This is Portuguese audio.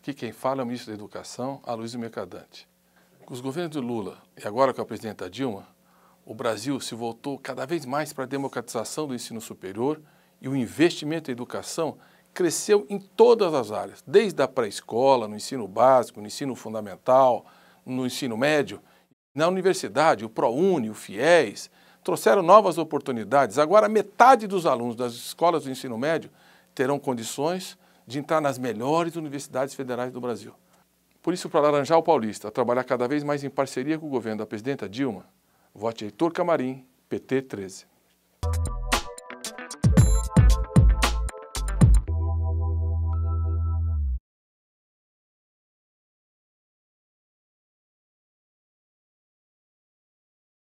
Aqui quem fala é o ministro da Educação, Aloysio Mercadante. Com os governos do Lula e agora com a presidenta Dilma, o Brasil se voltou cada vez mais para a democratização do ensino superior e o investimento em educação cresceu em todas as áreas, desde a pré-escola, no ensino básico, no ensino fundamental, no ensino médio. Na universidade, o ProUni, o FIES, trouxeram novas oportunidades. Agora, metade dos alunos das escolas do ensino médio terão condições de entrar nas melhores universidades federais do Brasil. Por isso, para Laranjal Paulista, trabalhar cada vez mais em parceria com o governo da presidenta Dilma, vote Heitor Camarim, PT 13.